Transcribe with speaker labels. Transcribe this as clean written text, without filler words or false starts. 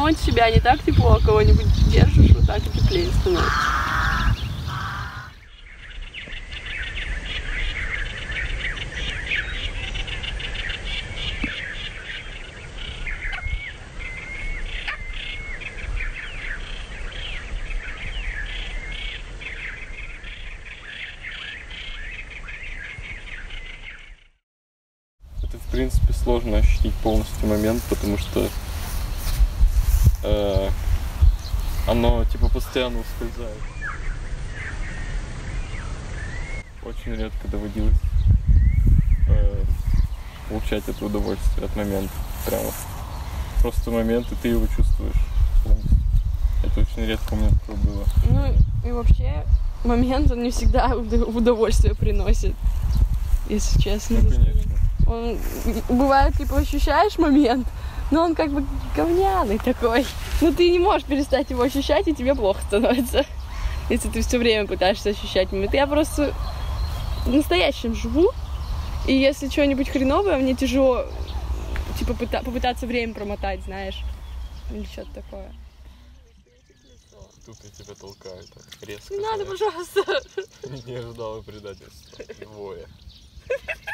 Speaker 1: самой от себя, не так тепло, а кого-нибудь держишь, вот так и теплее становится.
Speaker 2: Это, в принципе, сложно ощутить полностью момент, потому что оно типа постоянно ускользает. Очень редко доводилось получать это удовольствие от момента. Прямо просто момент, и ты его чувствуешь полностью. Это очень редко у меня такое было.
Speaker 1: Ну и вообще момент, он не всегда удовольствие приносит, если честно.
Speaker 2: Ну, конечно.
Speaker 1: Он бывает, типа, ощущаешь момент, но он как бы говняный такой. Но ты не можешь перестать его ощущать, и тебе плохо становится, если ты все время пытаешься ощущать момент. Я просто в настоящем живу, и если что-нибудь хреновое, мне тяжело, типа, попытаться время промотать, знаешь, или что-то такое.
Speaker 2: Тут я тебя толкаю так резко.
Speaker 1: Не надо, пожалуйста.
Speaker 2: Не ожидала предательства. Двое.